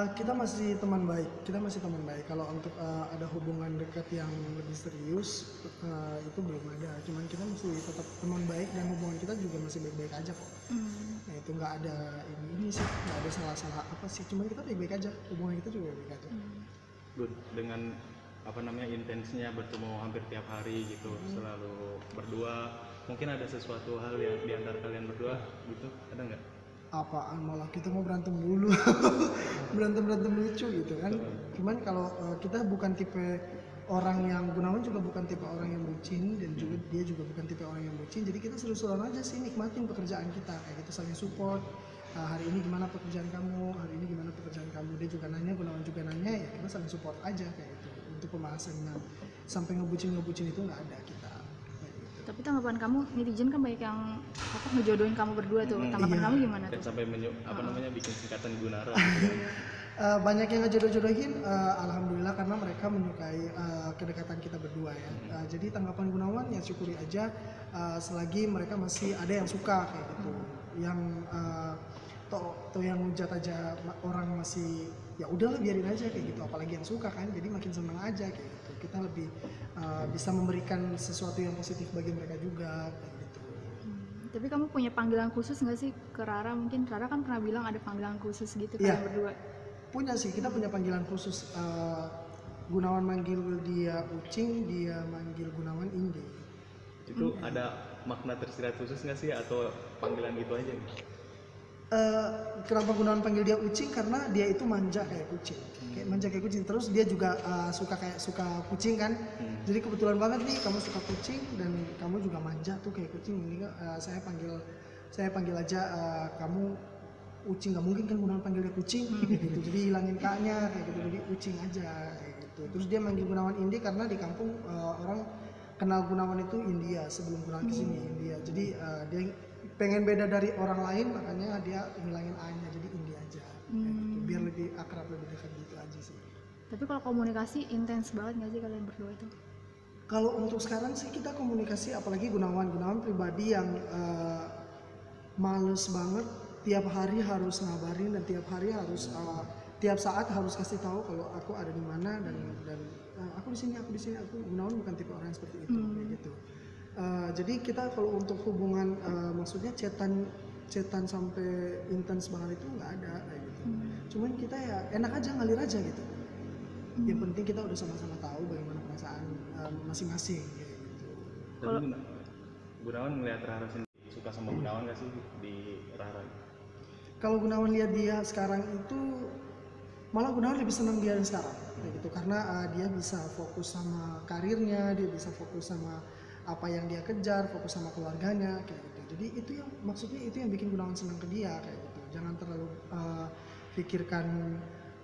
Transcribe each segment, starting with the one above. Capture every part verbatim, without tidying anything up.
Uh, kita masih teman baik, kita masih teman baik. Kalau untuk uh, ada hubungan dekat yang lebih serius, uh, itu belum ada. Cuman kita masih tetap teman baik dan hubungan kita juga masih baik-baik aja kok. Mm. Nah itu nggak ada ini, ini sih, nggak ada salah-salah apa sih. Cuman kita baik-baik aja, hubungan kita juga baik-baik aja. Mm. Good. Dengan apa namanya intensinya bertemu hampir tiap hari gitu, mm. selalu berdua. Mungkin ada sesuatu hal yang di antara kalian berdua gitu, ada nggak? Apaan, malah kita mau berantem dulu. berantem-berantem lucu gitu kan. Cuman kalau uh, kita bukan tipe orang yang, Gunawan juga bukan tipe orang yang bucin, dan juga dia juga bukan tipe orang yang bucin. Jadi kita seru-seruan aja sih, nikmatin pekerjaan kita kayak gitu, saling support. Uh, hari ini gimana pekerjaan kamu, hari ini gimana pekerjaan kamu, dia juga nanya, Gunawan juga nanya, ya kita saling support aja kayak gitu. Untuk pembahasan yang sampai ngebucin-ngebucin itu nggak ada kita. Tapi tanggapan kamu, netizen kan banyak yang apa ngejodohin kamu berdua tuh, tanggapan iya. kamu gimana tuh? Dan sampai menyu, apa uh-huh. namanya bikin singkatan Gunara. uh, banyak yang ngejodoh-jodohin, uh, alhamdulillah, karena mereka menyukai uh, kedekatan kita berdua ya. Hmm. Uh, jadi tanggapan Gunawan ya syukuri aja, uh, selagi mereka masih ada yang suka kayak gitu. Hmm. Yang uh, toh to yang hujat aja orang masih, ya udahlah biarin aja kayak gitu. Apalagi yang suka kan, jadi makin senang aja kayak gitu. Kita lebih uh, bisa memberikan sesuatu yang positif bagi mereka juga kayak gitu. Hmm, tapi kamu punya panggilan khusus nggak sih ke Rara? Mungkin Rara kan pernah bilang ada panggilan khusus gitu ya, kalian berdua. Punya sih, kita punya panggilan khusus. Uh, Gunawan manggil dia Ucing, dia manggil Gunawan Inde. Itu hmm. ada makna tersirat khusus nggak sih atau panggilan gitu aja nih? Uh, kenapa Gunawan panggil dia Ucing? Karena dia itu manja kayak kucing, hmm. kayak manja kayak kucing. Terus dia juga uh, suka kayak suka kucing kan. Hmm. Jadi kebetulan banget nih kamu suka kucing dan kamu juga manja tuh kayak kucing. Ini uh, saya panggil saya panggil aja uh, kamu Ucing. Gak mungkin kan Gunawan panggil dia kucing hmm. gitu. Jadi hilangin kaknya kayak gitu. Jadi Ucing aja kayak gitu. Terus dia manggil Gunawan Indi karena di kampung uh, orang kenal Gunawan itu India sebelum Gunawan kesini hmm. India. Jadi uh, dia pengen beda dari orang lain, makanya dia ngilangin A-nya jadi Indi aja hmm. gitu. Biar lebih akrab, lebih dekat gitu aja sih. Tapi kalau komunikasi intens banget nggak sih kalian berdua itu? Kalau untuk sekarang sih kita komunikasi, apalagi Gunawan Gunawan pribadi yang uh, males banget tiap hari harus ngabarin dan tiap hari harus uh, tiap saat harus kasih tahu kalau aku ada di mana dan dan uh, aku di sini aku di sini aku Gunawan bukan tipe orang yang seperti itu hmm. kayak gitu. Uh, jadi kita kalau untuk hubungan uh, maksudnya chatan chatan sampai intens banget itu nggak ada kayak gitu. Hmm. Cuman kita ya enak aja, ngalir aja gitu. Hmm. Yang penting kita udah sama-sama tahu bagaimana perasaan uh, masing-masing kayak gitu. Tapi Guna, Gunawan ngeliat Rara sendiri suka sama Gunawan nggak sih di Rara? Kalau Gunawan lihat dia sekarang itu malah Gunawan lebih senang dia yang sekarang kayak gitu, karena uh, dia bisa fokus sama karirnya, dia bisa fokus sama apa yang dia kejar, fokus sama keluarganya kayak gitu. Jadi itu yang maksudnya itu yang bikin Gunawan senang ke dia kayak gitu. Jangan terlalu uh, pikirkan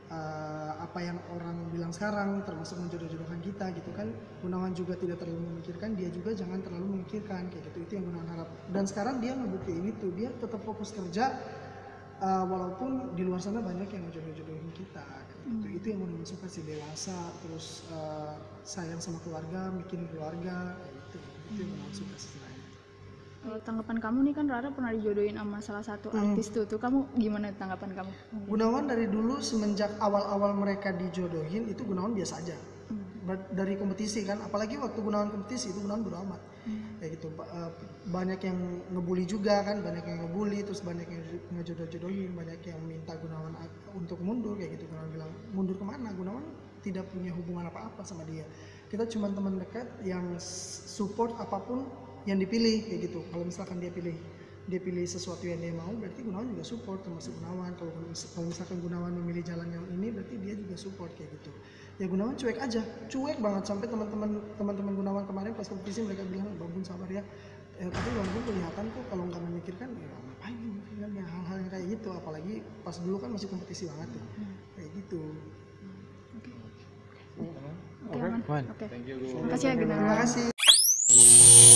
uh, apa yang orang bilang sekarang, termasuk menjodoh-jodohkan kita gitu kan. Gunawan juga tidak terlalu memikirkan, dia juga jangan terlalu memikirkan kayak gitu. Itu yang Gunawan harap. Dan sekarang dia ngebuktiin itu, dia tetap fokus kerja uh, walaupun di luar sana banyak yang menjodoh-jodohin kita kayak gitu. Hmm. Itu yang Gunawan suka sih, dewasa, terus uh, sayang sama keluarga, bikin keluarga kayak gitu. Itu yang Gunawan suka sih. Kalau tanggapan kamu nih kan Rara pernah dijodohin sama salah satu hmm. artis tuh, tuh kamu gimana tanggapan kamu? Gunawan dari dulu semenjak awal-awal mereka dijodohin itu Gunawan biasa aja. Hmm. Dari kompetisi kan, apalagi waktu Gunawan kompetisi itu Gunawan bodo amat. Hmm. Kayak gitu, banyak yang ngebully juga kan, banyak yang ngebully, terus banyak yang ngejodoh-jodohin, banyak yang minta Gunawan untuk mundur kayak gitu. Gunawan bilang, mundur kemana? Gunawan tidak punya hubungan apa-apa sama dia. Kita cuma teman dekat yang support apapun yang dipilih kayak gitu. Kalau misalkan dia pilih dia pilih sesuatu yang dia mau, berarti Gunawan juga support, termasuk Gunawan. Kalau kalau misalkan Gunawan memilih jalan yang ini, berarti dia juga support kayak gitu. Ya Gunawan cuek aja, cuek banget, sampai teman-teman teman-teman Gunawan kemarin pas kompetisi mereka bilang, Bang Bun sabar ya. Eh, tapi Bang Bun kelihatan kok kalau nggak memikirkan, ya ngapain memikirkan ya hal-hal yang kayak gitu. Apalagi pas dulu kan masih kompetisi banget tuh, hmm. kayak gitu. Oke. Okay. Oke, okay, okay. okay. Thank you. Terima kasih ya Gunawan. Terima kasih.